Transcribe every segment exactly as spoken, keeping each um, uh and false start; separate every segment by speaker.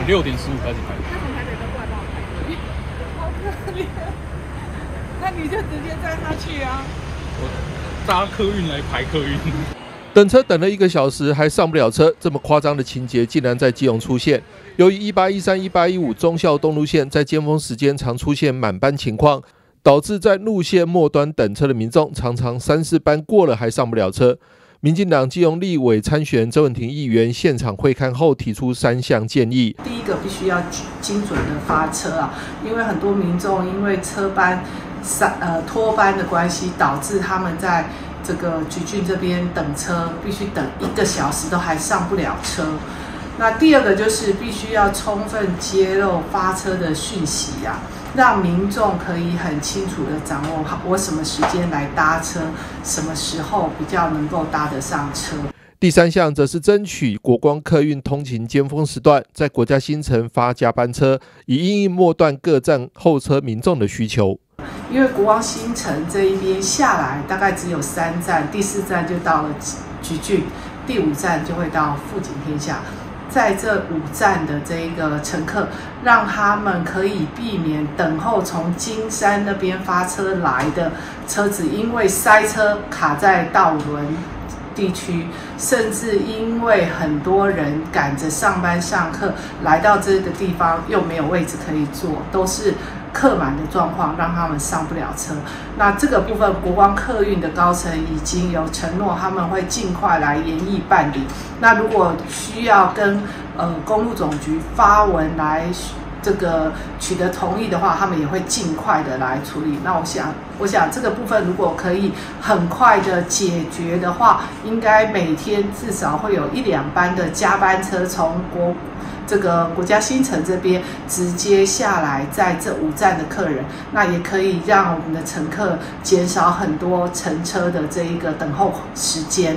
Speaker 1: 我六点十五开始排。
Speaker 2: 他从台北都过来帮我排队，好可怜。那你就直接载他去啊。
Speaker 1: 我搭客运来排客运。
Speaker 3: 等车等了一个小时还上不了车，这么夸张的情节竟然在基隆出现。由于一八一三、一八一五忠孝东路线在尖峰时间常出现满班情况，导致在路线末端等车的民众常常三四班过了还上不了车。民进党基隆立委参选周文婷议员现场会勘后提出三项建议。
Speaker 4: 第一个必须要精准的发车啊，因为很多民众因为车班呃拖班的关系，导致他们在这个橘郡这边等车，必须等一个小时都还上不了车。那第二个就是必须要充分揭露发车的讯息啊，让民众可以很清楚的掌握好我什么时间来搭车，什么时候比较能够搭得上车。
Speaker 3: 第三项则是争取国光客运通勤尖峰时段，在国家新城发加班车，以因应末段各站候车民众的需求。
Speaker 4: 因为国光新城这一边下来大概只有三站，第四站就到了橘郡，第五站就会到富锦天下。在这五站的这个乘客，让他们可以避免等候从金山那边发车来的车子，因为塞车卡在道伦地区，甚至因为很多人赶着上班上课来到这个地方又没有位置可以坐，都是客满的状况，让他们上不了车。那这个部分国光客运的高层已经有承诺，他们会尽快来研议办理。那如果需要跟呃公路总局发文来这个取得同意的话，他们也会尽快的来处理。那我想，我想这个部分如果可以很快的解决的话，应该每天至少会有一两班的加班车从国这个国家新城这边直接下来，在这五站的客人，那也可以让我们的乘客减少很多乘车的这一个等候时间。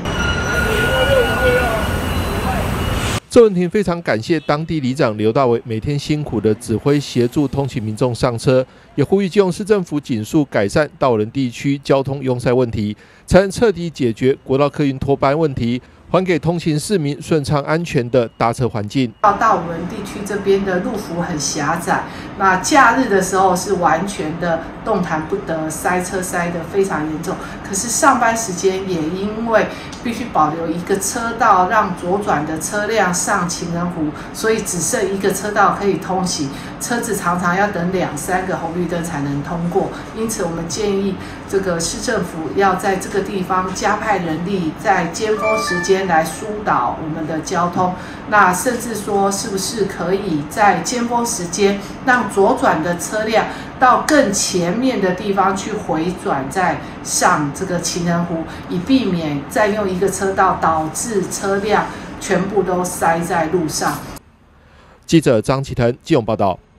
Speaker 3: 周文婷非常感谢当地里长刘大伟每天辛苦的指挥协助通勤民众上车，也呼吁基隆市政府紧速改善道伦地区交通拥塞问题，才能彻底解决国道客运拖班问题，还给通勤市民顺畅安全的搭车环境。
Speaker 4: 到道伦地区这边的路幅很狭窄，那假日的时候是完全的动弹不得，塞车塞得非常严重。可是上班时间也因为必须保留一个车道让左转的车辆上情人湖，所以只剩一个车道可以通行，车子常常要等两三个红绿灯才能通过。因此我们建议这个市政府要在这个地方加派人力，在尖峰时间来疏导我们的交通。那甚至说是不是可以在尖峰时间让左转的车辆到更前面的地方去回转，再上这个情人湖，以避免再用一个车道导致车辆全部都塞在路上。
Speaker 3: 记者张启腾基隆报道。